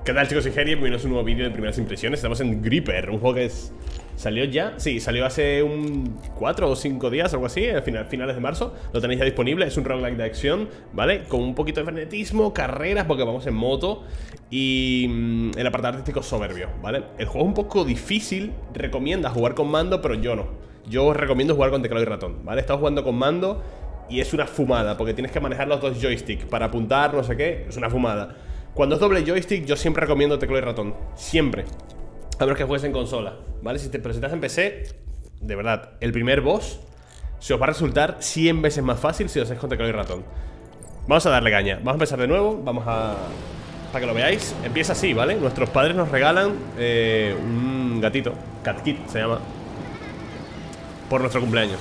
¿Qué tal, chicos? Soy Geri, bienvenidos a un nuevo vídeo de primeras impresiones. Estamos en Gripper, un juego que ¿salió ya? Sí, salió hace un 4 o 5 días, algo así, a finales de marzo. Lo tenéis ya disponible, es un roguelike de acción, ¿vale? Con un poquito de frenetismo, carreras, porque vamos en moto. Y el apartado artístico soberbio, ¿vale? El juego es un poco difícil, recomienda jugar con mando, pero yo no. Yo os recomiendo jugar con teclado y ratón, ¿vale? He estado jugando con mando y es una fumada, porque tienes que manejar los dos joysticks para apuntar, no sé qué, es una fumada. Cuando es doble joystick, yo siempre recomiendo teclado y ratón. Siempre. A menos que juegues en consola, ¿vale? Pero si estás en PC, de verdad, el primer boss se os va a resultar 100 veces más fácil si lo hacéis con teclado y ratón. Vamos a darle caña. Vamos a empezar de nuevo. Vamos a... para que lo veáis. Empieza así, ¿vale? Nuestros padres nos regalan un gatito. Cat Kit se llama. Por nuestro cumpleaños.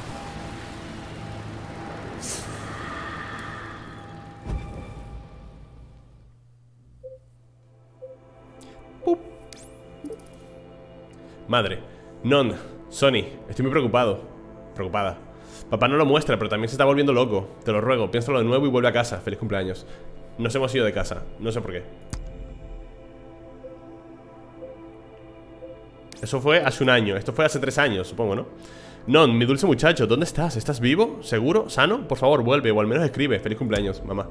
Madre, Non, Sony, estoy muy preocupado. Preocupada. Papá no lo muestra, pero también se está volviendo loco. Te lo ruego, piénsalo de nuevo y vuelve a casa. Feliz cumpleaños. Nos hemos ido de casa, no sé por qué. Eso fue hace un año, esto fue hace 3 años, supongo, ¿no? Non, mi dulce muchacho, ¿dónde estás? ¿Estás vivo? ¿Seguro? ¿Sano? Por favor, vuelve, o al menos escribe. Feliz cumpleaños, mamá.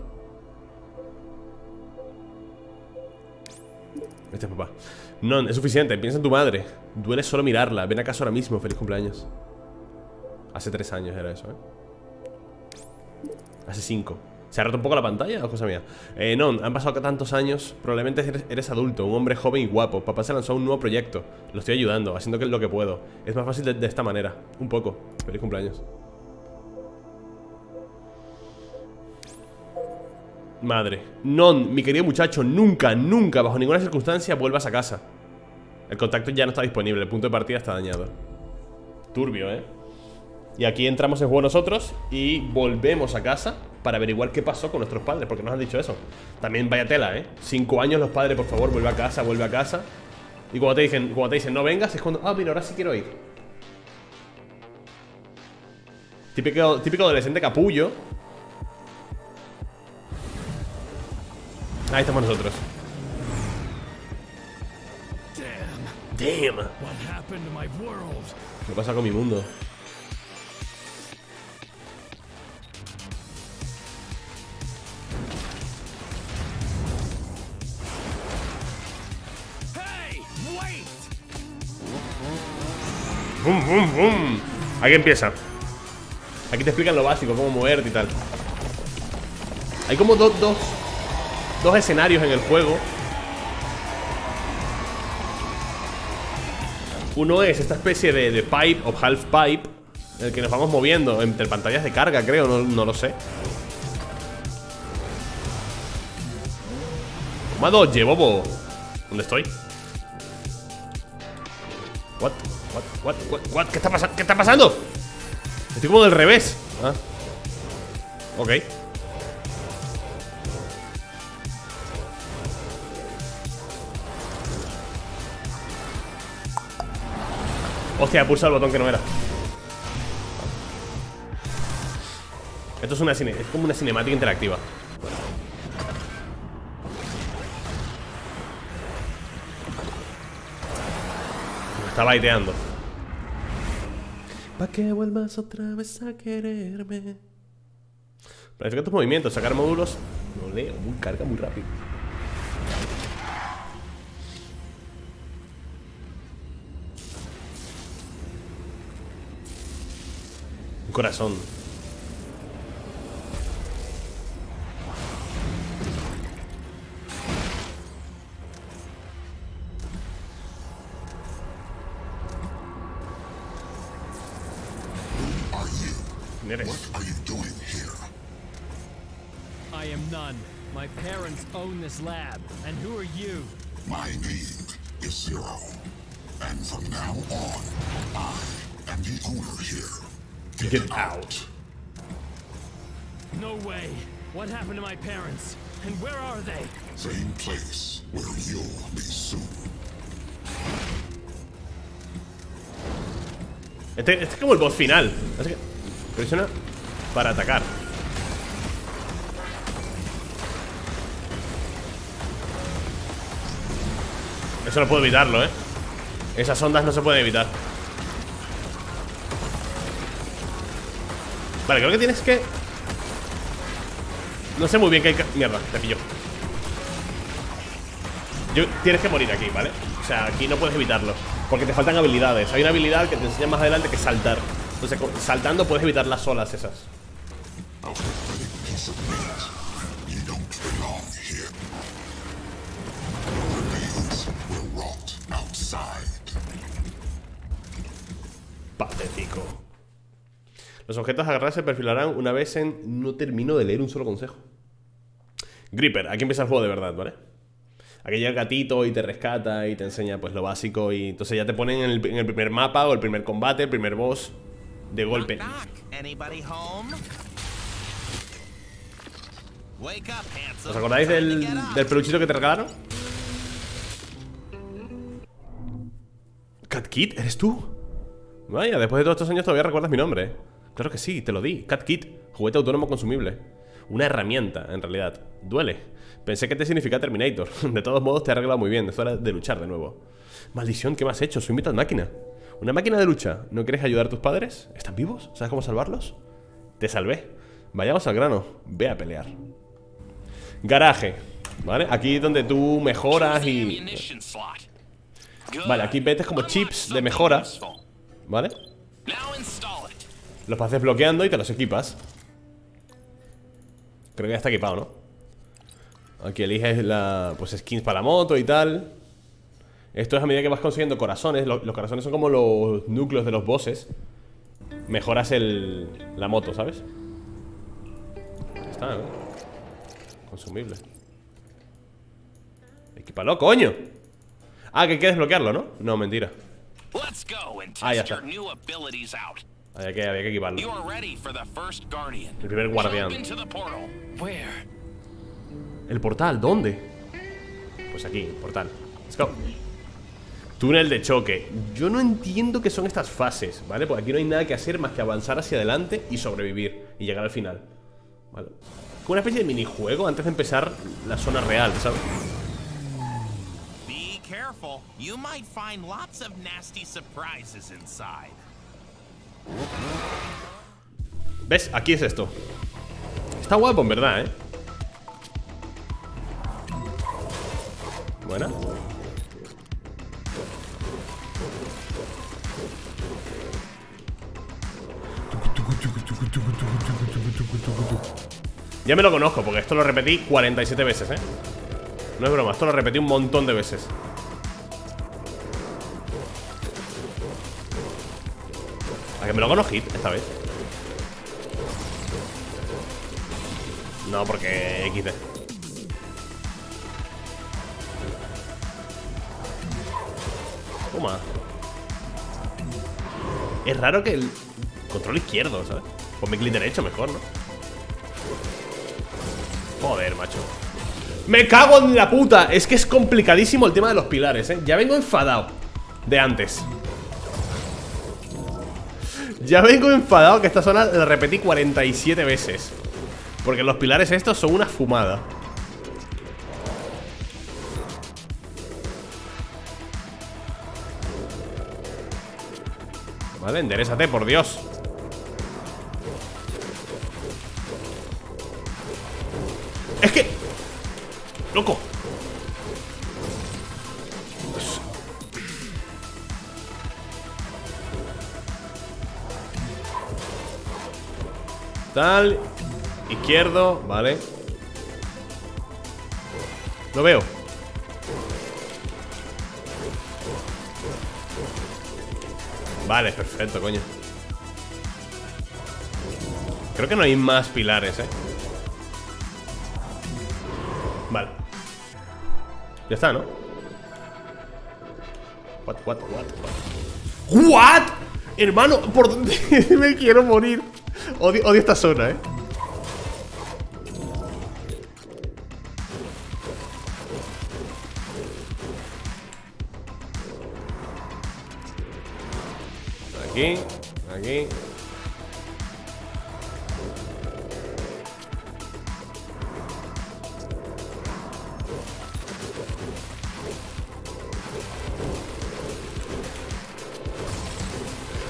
Este es papá. Non, es suficiente, piensa en tu madre. Duele solo mirarla, ven a casa ahora mismo. Feliz cumpleaños. Hace 3 años era eso, Hace 5. ¿Se ha roto un poco la pantalla o cosa mía? Non, han pasado tantos años. Probablemente eres adulto, un hombre joven y guapo. Papá se lanzó a un nuevo proyecto. Lo estoy ayudando, haciendo lo que puedo. Es más fácil de esta manera. Un poco. Feliz cumpleaños. Madre. Non, mi querido muchacho, nunca, nunca, bajo ninguna circunstancia vuelvas a casa. El contacto ya no está disponible, el punto de partida está dañado. Turbio, Y aquí entramos en juego nosotros y volvemos a casa para averiguar qué pasó con nuestros padres, porque nos han dicho eso. También vaya tela, 5 años los padres, por favor, vuelve a casa, vuelve a casa. Y cuando te dicen no vengas, es cuando, mira, ahora sí quiero ir. Típico adolescente capullo. Ahí estamos nosotros. Damn. ¿Qué pasa con mi mundo? ¡Bum, bum, bum! Aquí empieza. Aquí te explican lo básico, cómo moverte y tal. Hay como dos escenarios en el juego. Uno es esta especie de pipe o half pipe, en el que nos vamos moviendo entre pantallas de carga, creo, no lo sé. Toma doge, bobo. ¿Dónde estoy? What? ¿Qué está pasando? Estoy como del revés. Ok. Hostia, he pulsado el botón que no era. Esto es como una cinemática interactiva. Me está baiteando. Pa' que vuelvas otra vez a quererme. Planifica tus movimientos, sacar módulos. No leo, carga muy rápido. Un corazón. What are you doing here? I am none. My parents own this lab. And who are you? My name is Zero. And from now on, I am the owner here. Get out. No way. What happened to my parents? And where are they? Same place where you'll be soon. Este es como el boss final. Así que presiona para atacar. Eso no puedo evitarlo, Esas ondas no se pueden evitar. Vale, creo que tienes que... No sé muy bien qué hay que... Mierda, te pillo. Tienes que morir aquí, ¿vale? O sea, aquí no puedes evitarlo, porque te faltan habilidades. Hay una habilidad que te enseña más adelante que es saltar. Entonces, saltando puedes evitar las olas esas. Patético. Los objetos a agarrar se perfilarán una vez en... No termino de leer un solo consejo. Gripper, aquí empieza el juego de verdad, ¿vale? Aquí llega el gatito y te rescata y te enseña pues lo básico. Y entonces ya te ponen en el primer mapa o el primer combate, el primer boss de golpe. ¿Os acordáis del peluchito que te regalaron? Cat Kid, ¿eres tú? Vaya, después de todos estos años todavía recuerdas mi nombre. Claro que sí, te lo di. Cat Kid, juguete autónomo consumible. Una herramienta, en realidad. Duele. Pensé que te significa Terminator. De todos modos te ha arreglado muy bien. Es hora de luchar de nuevo. Maldición, ¿qué me has hecho? Soy mitad máquina. ¿Una máquina de lucha? ¿No quieres ayudar a tus padres? ¿Están vivos? ¿Sabes cómo salvarlos? Te salvé. Vayamos al grano. Ve a pelear. Garaje. ¿Vale? Aquí es donde tú mejoras y... Vale, aquí metes como chips de mejora. ¿Vale? Los vas desbloqueando y te los equipas. Creo que ya está equipado, ¿no? Aquí eliges pues skins para la moto y tal. Esto es a medida que vas consiguiendo corazones. Los corazones son como los núcleos de los bosses. Mejoras la moto, ¿sabes? Ya está, ¿no? Consumible. Equípalo, coño. Ah, que hay que desbloquearlo, ¿no? No, mentira. Ah, ya está. Había que equiparlo. El primer guardián. ¿El portal? ¿Dónde? Pues aquí, portal. Let's go. Túnel de choque. Yo no entiendo qué son estas fases, ¿vale? Porque aquí no hay nada que hacer más que avanzar hacia adelante y sobrevivir y llegar al final, ¿vale? Como una especie de minijuego antes de empezar la zona real, ¿sabes? Be careful. You might find lots of nasty surprises inside. ¿Ves? Aquí es esto. Está guapo, en verdad, Buena. Ya me lo conozco, porque esto lo repetí 47 veces, No es broma, esto lo repetí un montón de veces. ¿A que me lo hago no hit esta vez? No, porque XD. Toma. Es raro que el control izquierdo, ¿sabes? Ponme clic derecho mejor, ¿no? Joder, macho. ¡Me cago en la puta! Es que es complicadísimo el tema de los pilares, Ya vengo enfadado de antes. Ya vengo enfadado que esta zona la repetí 47 veces. Porque los pilares estos son una fumada. Vale, enderésate, por Dios. Es que... ¡Loco! Tal. Izquierdo, vale. Lo veo. Vale, perfecto, coño. Creo que no hay más pilares, Vale. Ya está, ¿no? What? Hermano, ¿por dónde me quiero morir? Odio esta zona, Aquí, aquí.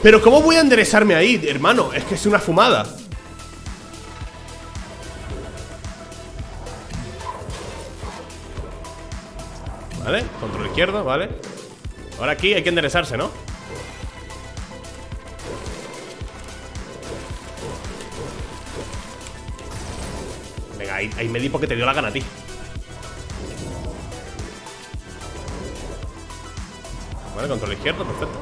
Pero ¿cómo voy a enderezarme ahí, hermano? Es que es una fumada. Vale, control izquierdo, vale. Ahora aquí hay que enderezarse, ¿no? Venga, ahí me di porque te dio la gana a ti. Vale, control izquierdo, perfecto.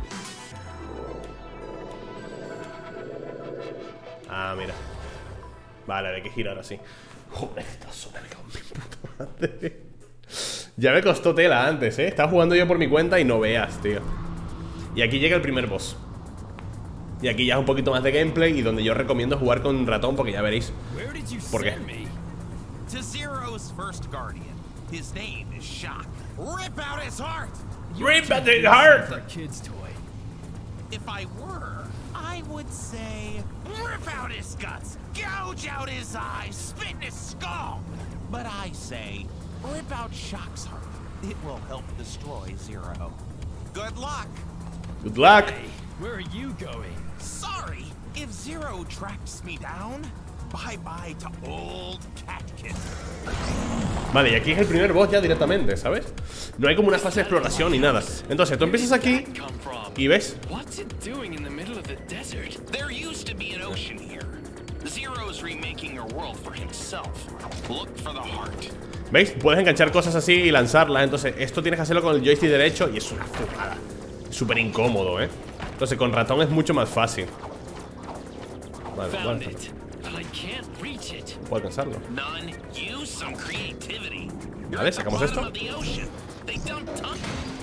Ah, mira. Vale, hay que girar así. Joder, esta zona me cago en mi puta madre. Ya me costó tela antes, estaba jugando yo por mi cuenta y no veas, tío. Y aquí llega el primer boss. Y aquí ya es un poquito más de gameplay y donde yo recomiendo jugar con ratón porque ya veréis por qué. To Zero's first guardian. His name is Shock. Rip out his heart. Rip out his heart. A kid's toy. If I were, I would say rip out his guts, gouge out his eyes, spit in his skull. But I say rip out Shock's heart. It will help destroy Zero. Good luck. Good luck. Hey, where are you going? Sorry, if Zero tracks me down, bye-bye to old Catkin. Vale, y aquí es el primer boss ya directamente, ¿sabes? No hay como una fase de exploración ni nada. Entonces, tú empiezas aquí y ves. What's it doing in the middle of the desert? There used to be an ocean here. Zero's remaking a world for himself. Look for the heart. ¿Veis? Puedes enganchar cosas así y lanzarlas. Entonces, esto tienes que hacerlo con el joystick derecho y es una fumada. Súper incómodo, Entonces, con ratón es mucho más fácil. Vale, Found vale. it, but I can't reach it. Puedo alcanzarlo. None. Use some creativity. Vale, sacamos esto. Of the ocean. They dump ton-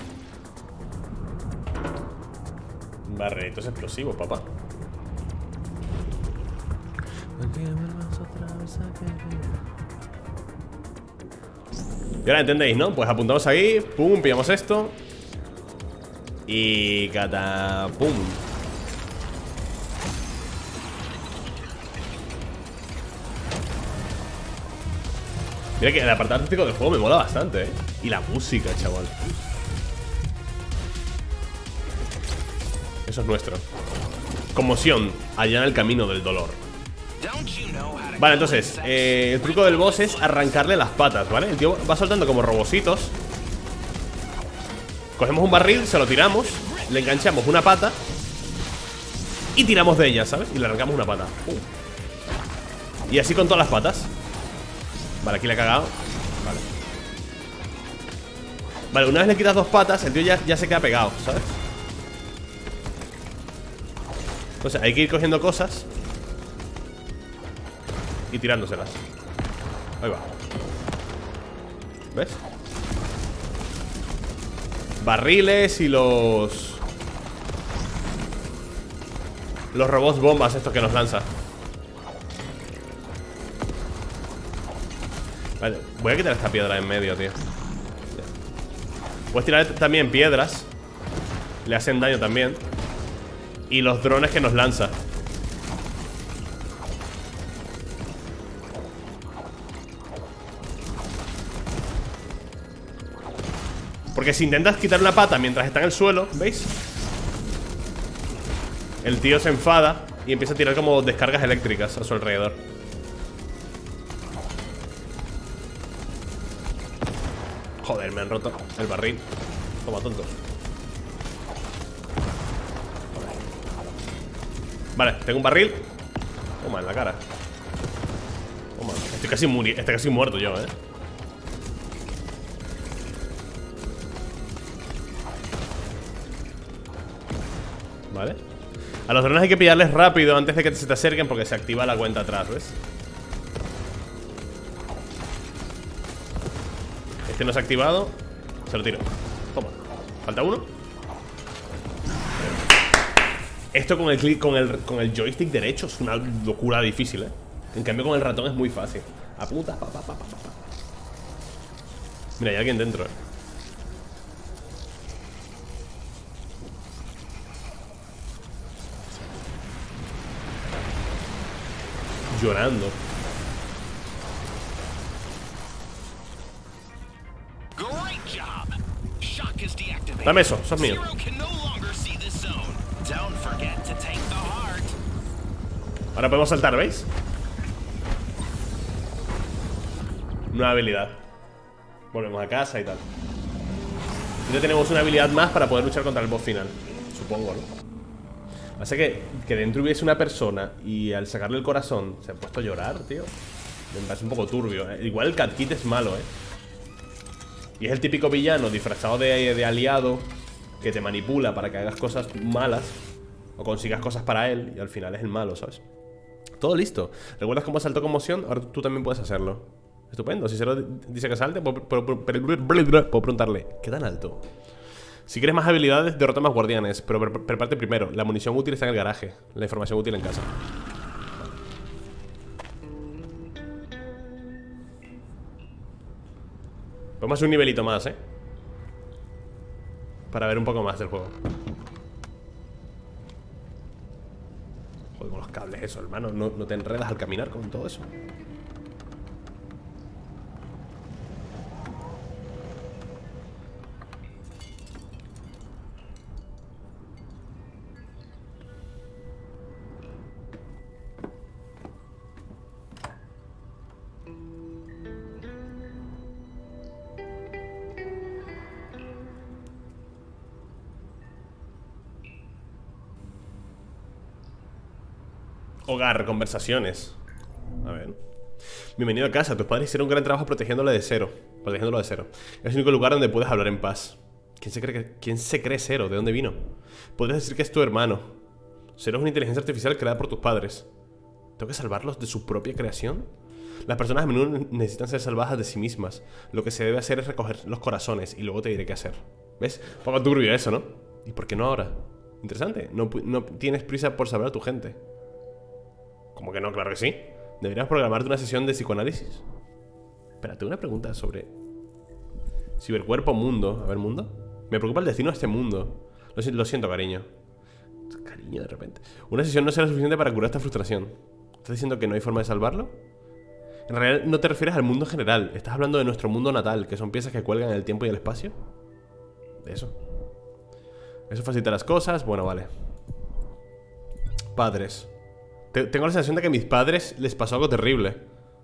Barreritos explosivos, papá. Y ahora entendéis, ¿no? Pues apuntamos ahí, pum, pillamos esto. Y catapum. Mira que el apartado artístico del juego me mola bastante, Y la música, chaval. Eso es nuestro. Conmoción, allá en el camino del dolor. Don't you know how to Vale, entonces, el truco del boss es arrancarle las patas, ¿vale? El tío va soltando como robocitos. Cogemos un barril, se lo tiramos, le enganchamos una pata y tiramos de ella, ¿sabes? Y le arrancamos una pata. Y así con todas las patas. Vale, aquí le he cagado. Vale. Vale, una vez le quitas dos patas, el tío ya se queda pegado, ¿sabes? Entonces hay que ir cogiendo cosas y tirándoselas. Ahí va. ¿Ves? Barriles y los robots bombas estos que nos lanza. Vale, voy a quitar esta piedra en medio, tío. Puedes tirar también piedras. Le hacen daño también. Y los drones que nos lanza. Porque si intentas quitar una pata mientras está en el suelo, ¿veis? El tío se enfada y empieza a tirar como descargas eléctricas a su alrededor. Joder, me han roto el barril. Toma, tonto. Vale, tengo un barril. Toma, en la cara. Toma, estoy casi muerto yo, Vale. A los drones hay que pillarles rápido antes de que se te acerquen porque se activa la cuenta atrás, ¿ves? Este no se ha activado. Se lo tiro. Toma. Falta uno. Esto con el clic, con el joystick derecho es una locura difícil, En cambio con el ratón es muy fácil. Apunta, pa. Mira, hay alguien dentro, Llorando. Great job. Shock is deactivated. Dame eso es mío. Zero can no longer see this zone. Don't forget Ahora podemos saltar, ¿veis? Nueva habilidad. Volvemos a casa y tal. Ya tenemos una habilidad más para poder luchar contra el boss final. Supongo, ¿no? Pasa que dentro hubiese una persona y al sacarle el corazón se ha puesto a llorar, tío. Me parece un poco turbio, ¿eh? Igual el Cat Kid es malo, ¿eh? Y es el típico villano disfrazado de aliado que te manipula para que hagas cosas malas o consigas cosas para él y al final es el malo, ¿sabes? Todo listo. ¿Recuerdas cómo saltó conmoción? Ahora tú también puedes hacerlo. Estupendo. Si Zero dice que salte, puedo preguntarle, ¿qué tan alto? Si quieres más habilidades, derrota más guardianes. Pero prepárate primero. La munición útil está en el garaje. La información útil en casa. Vamos a hacer un nivelito más, ¿eh? Para ver un poco más del juego. Joder, con los cables eso, hermano. No te enredas al caminar con todo eso. Hogar, conversaciones. A ver. Bienvenido a casa. Tus padres hicieron un gran trabajo protegiéndolo de Zero. Es el único lugar donde puedes hablar en paz. ¿Quién se cree Zero? ¿De dónde vino? Podrías decir que es tu hermano. Zero es una inteligencia artificial creada por tus padres. ¿Tengo que salvarlos de su propia creación? Las personas a menudo necesitan ser salvadas de sí mismas. Lo que se debe hacer es recoger los corazones y luego te diré qué hacer. ¿Ves? Un poco turbio eso, ¿no? ¿Y por qué no ahora? Interesante. No tienes prisa por saber a tu gente. ¿Cómo que no? Claro que sí. Deberías programarte una sesión de psicoanálisis. Espérate, una pregunta sobre cibercuerpo mundo. A ver, mundo. Me preocupa el destino de este mundo. Lo siento, cariño. Cariño, de repente. Una sesión no será suficiente para curar esta frustración. ¿Estás diciendo que no hay forma de salvarlo? En realidad no te refieres al mundo en general. Estás hablando de nuestro mundo natal, que son piezas que cuelgan en el tiempo y el espacio. De eso. Eso facilita las cosas. Bueno, vale. Padres. Tengo la sensación de que a mis padres les pasó algo terrible.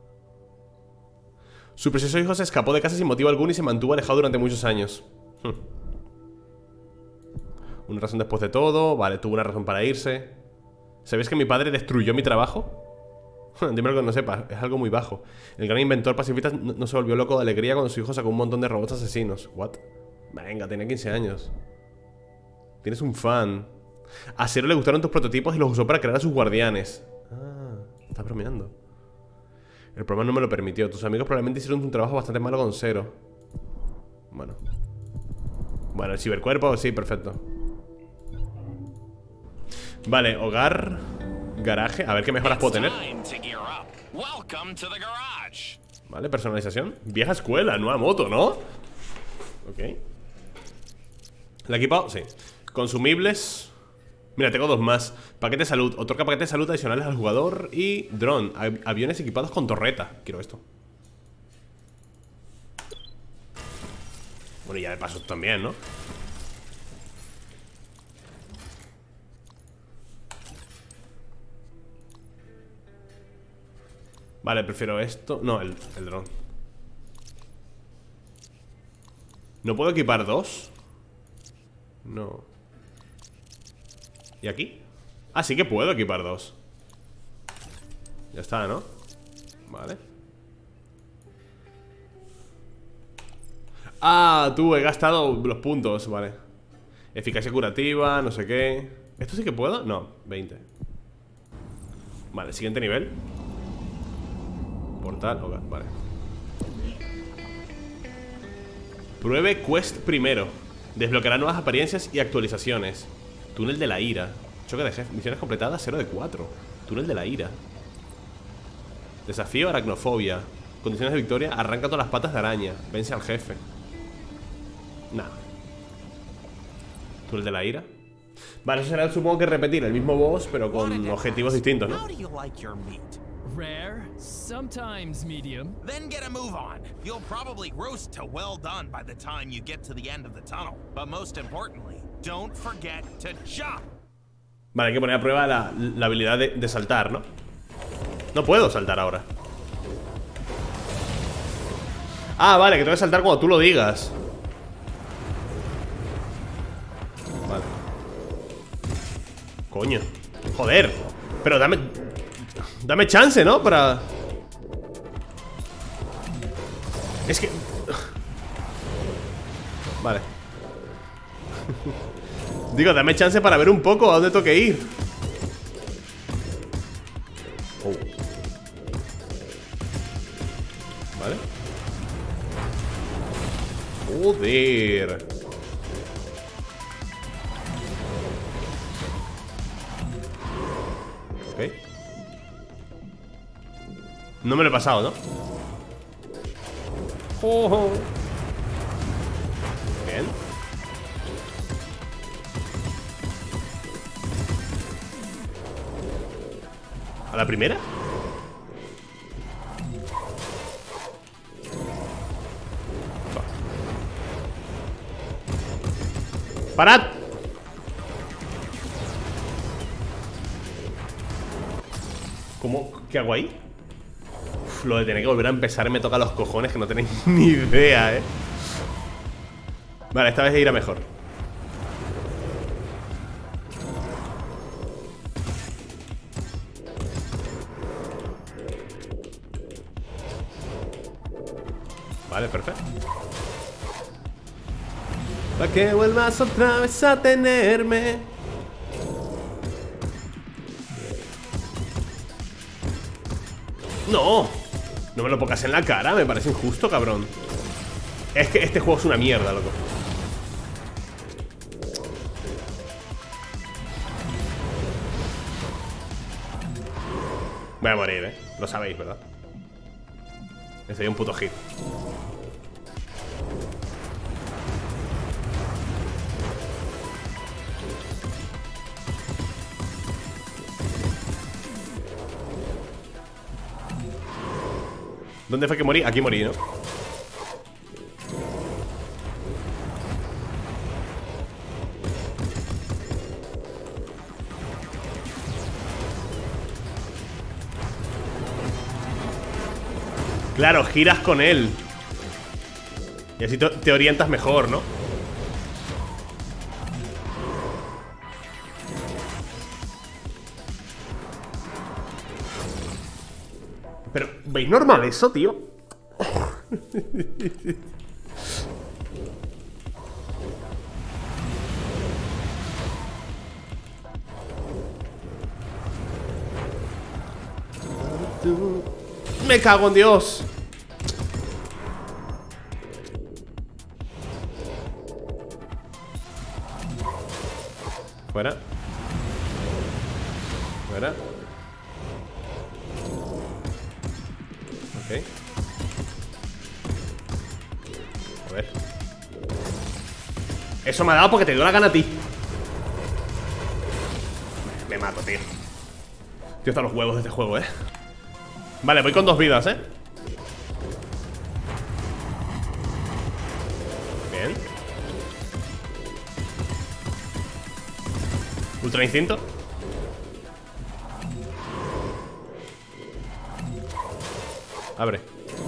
Su precioso hijo se escapó de casa sin motivo alguno y se mantuvo alejado durante muchos años. Una razón después de todo. Vale, tuvo una razón para irse. ¿Sabéis que mi padre destruyó mi trabajo? Dime lo que no sepas, es algo muy bajo. El gran inventor pacifista no se volvió loco de alegría cuando su hijo sacó un montón de robots asesinos. ¿What? Venga, tenía 15 años. Tienes un fan. A Zero le gustaron tus prototipos y los usó para crear a sus guardianes. Ah, estás bromeando. El programa no me lo permitió. Tus amigos probablemente hicieron un trabajo bastante malo con Zero. Bueno, el cibercuerpo, sí, perfecto. Vale, hogar, garaje. A ver qué mejoras puedo tener. Vale, personalización. Vieja escuela, nueva moto, ¿no? Ok. ¿La he equipado? Sí. Consumibles. Mira, tengo dos más. Paquete de salud. Otorga paquete de salud adicionales al jugador. Y dron. Aviones equipados con torreta. Quiero esto. Bueno, y ya de paso también, ¿no? Vale, prefiero esto. No, el dron. ¿No puedo equipar dos? No. ¿Y aquí? Ah, sí que puedo equipar dos. Ya está, ¿no? Vale. Ah, tú, he gastado los puntos, vale. Eficacia curativa, no sé qué. ¿Esto sí que puedo? No, 20. Vale, siguiente nivel. Portal, hogar, vale. Pruebe quest primero. Desbloqueará nuevas apariencias y actualizaciones. Túnel de la ira. Choque de jefe. Misiones completadas 0 de 4. Túnel de la ira. Desafío aracnofobia. Condiciones de victoria. Arranca todas las patas de araña. Vence al jefe. Nah. Túnel de la ira. Vale, eso será, supongo que repetir el mismo boss, pero con objetivos distintos, ¿no? Rare, sometimes medium. Then get a move on. You'll probably roast to well done by the time you get to the end of the tunnel. But most importantly, don't forget to jump. Vale, hay que poner a prueba la habilidad de saltar, ¿no? No puedo saltar ahora. Ah, vale, que tengo que saltar cuando tú lo digas. Vale. Coño. Joder. Pero dame chance, ¿no? Para... Es que... Vale. Digo, dame chance para ver un poco a dónde tengo que ir. Oh. Vale. Joder. Ok. No me lo he pasado, ¿no? Oh. Bien. ¿A la primera? ¡Parad! ¿Cómo? ¿Qué hago ahí? Uf, lo de tener que volver a empezar me toca los cojones, que no tenéis ni idea, ¿eh? Vale, esta vez irá mejor. Vale, perfecto. Para que vuelvas otra vez a tenerme. No. No me lo pongas en la cara, me parece injusto, cabrón. Es que este juego es una mierda, loco. Voy a morir, lo sabéis, ¿verdad? Estoy un puto hit. ¿Dónde fue que morí? Aquí morí, ¿no? Claro, giras con él. Y así te orientas mejor, ¿no? Pero, ¿veis normal eso, tío? Me cago en Dios. Fuera. Fuera. Ok. A ver. Eso me ha dado porque te dio la gana a ti. Me mato, tío. Tío, están los huevos de este juego, Vale, voy con 2 vidas, Bien. Ultra instinto. Abre.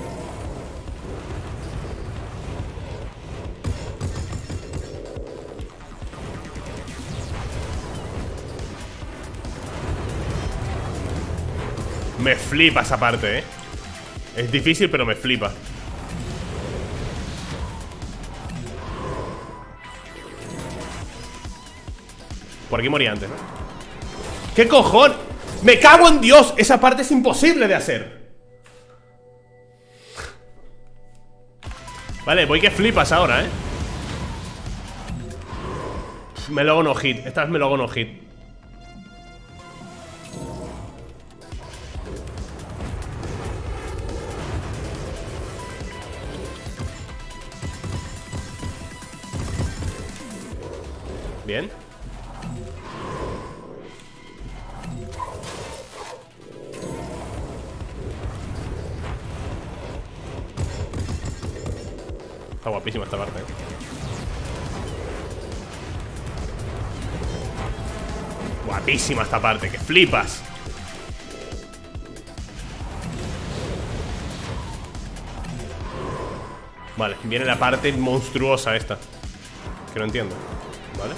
Me flipa esa parte, Es difícil, pero me flipa. Por aquí morí antes, ¿no? ¿Qué cojón? ¡Me cago en Dios! Esa parte es imposible de hacer. Vale, voy que flipas ahora, Me lo hago no hit. Esta vez me lo hago no hit. Bien. Está guapísima esta parte, Guapísima esta parte, que flipas. Vale, viene la parte monstruosa esta, que no entiendo. Vale.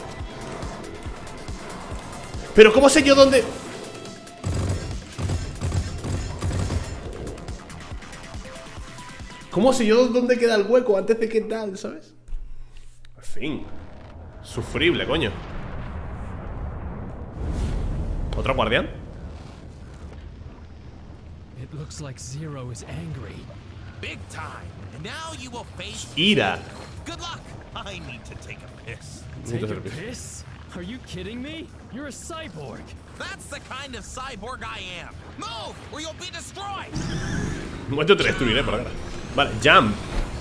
Pero ¿cómo sé yo dónde? ¿Cómo sé yo dónde queda el hueco antes de que tal, sabes? En fin. Sufrible, coño. ¿Otro guardián? It looks like Zero is angry. Big time. And now you will face Ira. Good luck. I need to take a piss. Take a piss? Are you kidding me? You're a cyborg. That's the kind of cyborg I am. Move, or you'll be destroyed. Muerto te destruiré por acá. Vale, jump.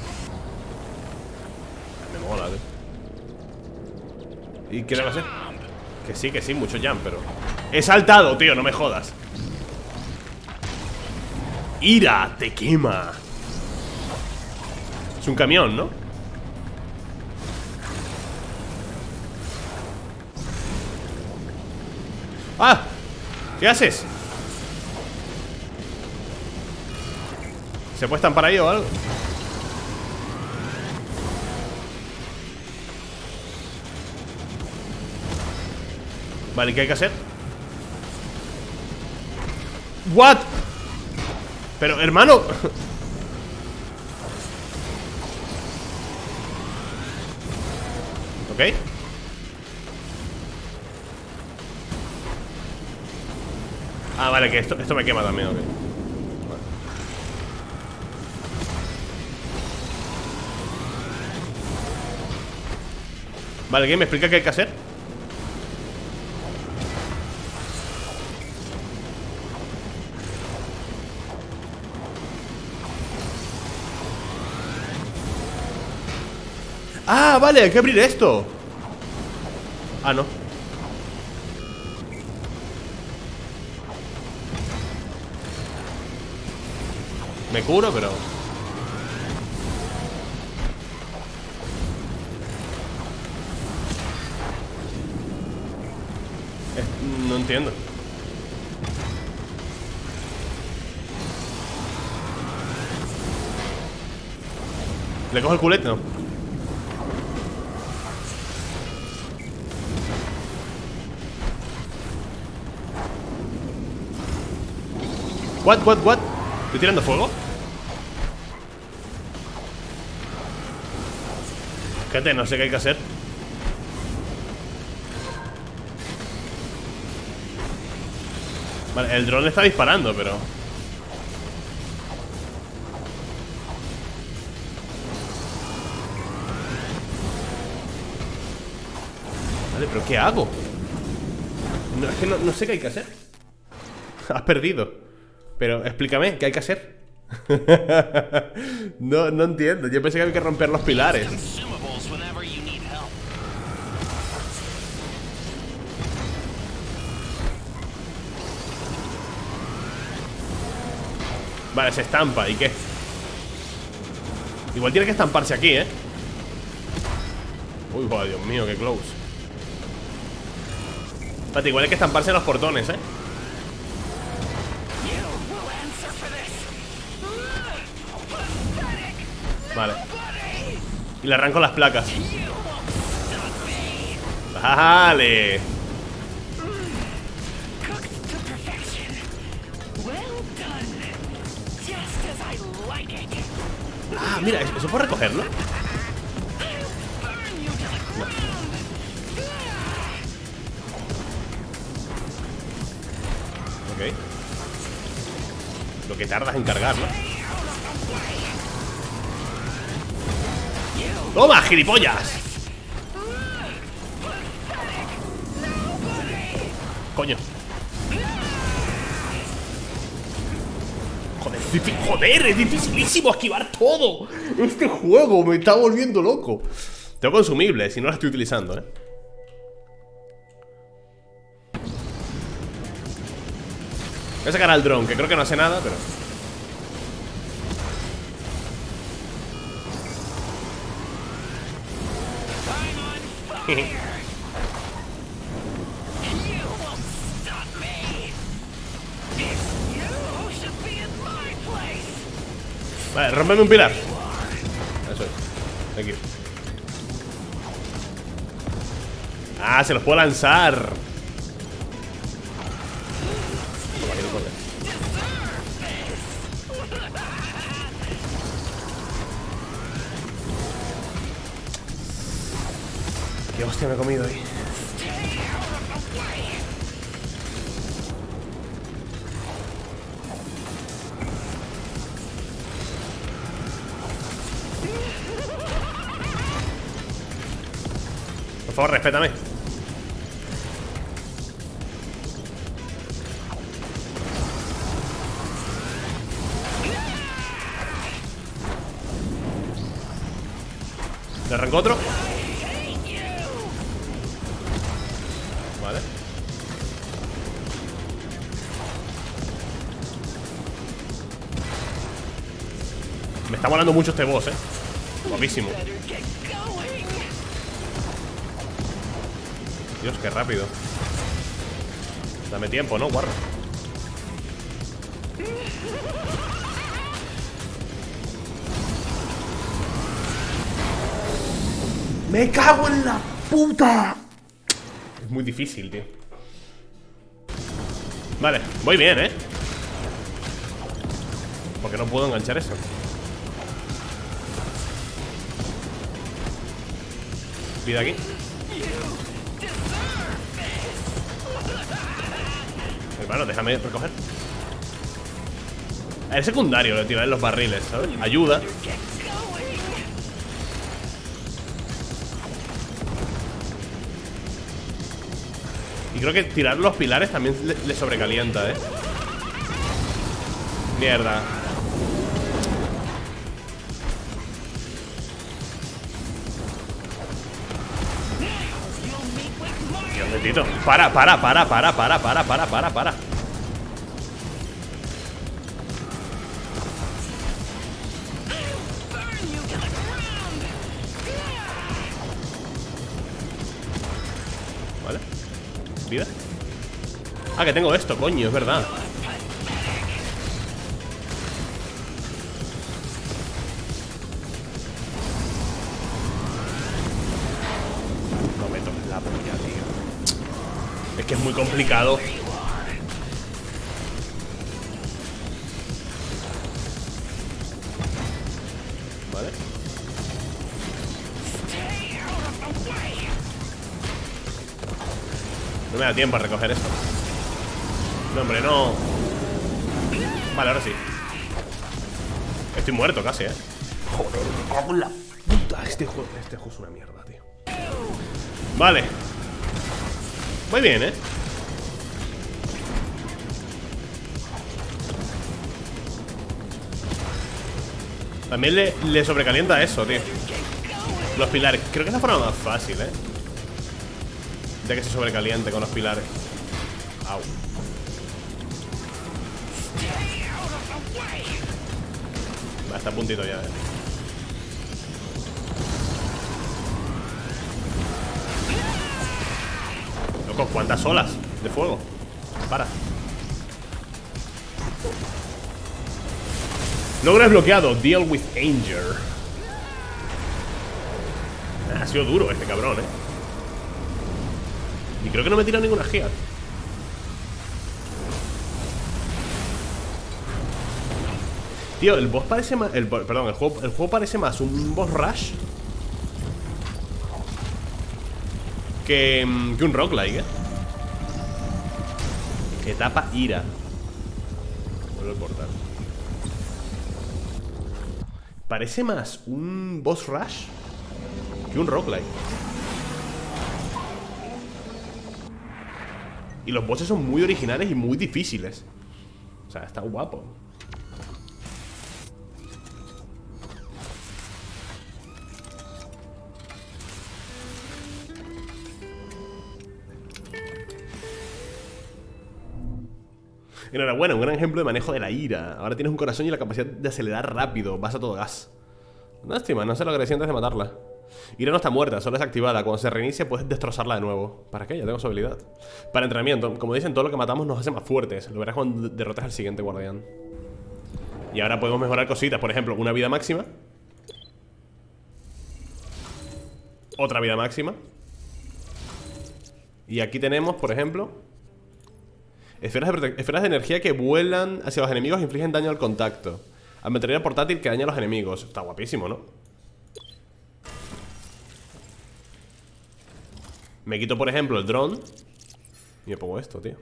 Me mola, tío. ¿Y qué le va a hacer? Que sí, mucho jump, pero... He saltado, tío, no me jodas. Ira, te quema. Es un camión, ¿no? ¡Ah! ¿Qué haces? ¿Se puede estampar ahí o algo? Vale, ¿qué hay que hacer? ¿What? Pero, hermano. Ok. Ah, vale, que esto me quema también, ok. Vale, ¿qué? ¿Me explica qué hay que hacer? Ah, vale, hay que abrir esto. Ah, no. Me curo, pero... No entiendo. ¿Le cojo el culete? No. What? ¿Estoy tirando fuego? Fíjate, no sé qué hay que hacer. Vale, el dron está disparando, pero... Vale, pero ¿qué hago? No, es que no sé qué hay que hacer. Has perdido. Pero explícame, ¿qué hay que hacer? No entiendo. Yo pensé que había que romper los pilares. Vale, se estampa, ¿y qué? Igual tiene que estamparse aquí, ¿eh? Uy, joder, Dios mío, qué close. Espérate, igual hay que estamparse en los portones, ¿eh? Vale. Y le arranco las placas. Vale. Ah, mira, ¿eso puedo recogerlo? Ok. Lo que tardas en cargarlo. ¡Toma, gilipollas! Coño. Joder, es dificilísimo esquivar todo. Este juego me está volviendo loco. Tengo consumibles y no la estoy utilizando, ¿eh? Voy a sacar al dron, que creo que no hace nada, pero... Vale, rompeme un pilar. Eso es. Aquí. Ah, se los puedo lanzar. Toma, aquí no corre. Qué hostia me he comido ahí. Por favor, respétame. ¿Le arrancó otro? Vale. Me está volando mucho este boss, guapísimo. Dios, qué rápido. Dame tiempo, ¿no, guarro? ¡Me cago en la puta! Es muy difícil, tío. Vale, voy bien, porque no puedo enganchar eso. Vida aquí. Hermano, déjame recoger. El secundario le tirar en los barriles, ¿sabes? Ayuda. Y creo que tirar los pilares también le sobrecalienta, Mierda. Dios bendito. Para. Vale. Vida. Ah, que tengo esto, coño, es verdad. No me toques la polla, tío. Es que es muy complicado. Vale. No me da tiempo a recoger esto. No, hombre, no. Vale, ahora sí. Estoy muerto casi, Joder, me cago en la puta. Este juego es una mierda, tío. Vale. Muy bien, También le sobrecalienta eso, tío. Los pilares. Creo que es la forma más fácil, de que se sobrecaliente con los pilares. Au. Va, está a puntito ya, Loco, ¿cuántas olas de fuego? Para. Logro desbloqueado. Deal with Anger. Ha sido duro este cabrón, Y creo que no me he tirado ninguna giga. Tío, el boss parece más... Perdón, el juego parece más un boss rush que un roguelike, Que tapa ira. Vuelvo al portal. Parece más un boss rush que un roguelike. Y los bosses son muy originales y muy difíciles. O sea, está guapo. Enhorabuena, un gran ejemplo de manejo de la ira. Ahora tienes un corazón y la capacidad de acelerar rápido. Vas a todo gas. Lástima, no sé lo que decía antes de matarla. Ira no está muerta, solo es activada. Cuando se reinicia puedes destrozarla de nuevo. ¿Para qué? Ya tengo su habilidad. Para entrenamiento, como dicen, todo lo que matamos nos hace más fuertes. Lo verás cuando derrotes al siguiente guardián. Y ahora podemos mejorar cositas. Por ejemplo, una vida máxima. otra vida máxima. Y aquí tenemos, por ejemplo, esferas de energía que vuelan hacia los enemigos e infligen daño al contacto. Al material portátil que daña a los enemigos. Está guapísimo, ¿no? Me quito, por ejemplo, el dron y me pongo esto, tío.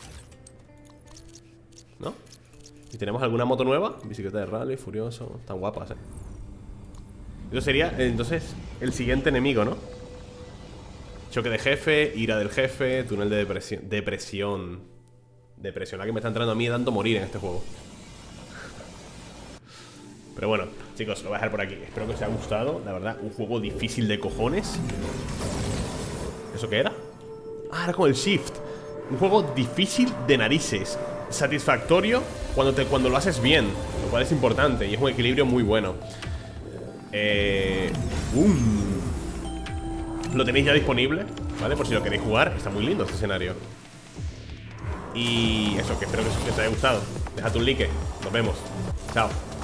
¿No? Y tenemos alguna moto nueva. Bicicleta de rally, furioso. Están guapas, Eso sería, entonces, el siguiente enemigo, ¿no? Choque de jefe, ira del jefe, túnel de depresión. Depresión, la que me está entrando a mí dando morir en este juego. Pero bueno, chicos, lo voy a dejar por aquí. Espero que os haya gustado, la verdad, un juego difícil de cojones. ¿Eso qué era? Ah, era con el shift. Un juego difícil de narices. Satisfactorio cuando lo haces bien, lo cual es importante. Y es un equilibrio muy bueno. Lo tenéis ya disponible, ¿vale? Por si lo queréis jugar. Está muy lindo este escenario. Y eso, que espero que os haya gustado. Dejad un like. Nos vemos. Chao.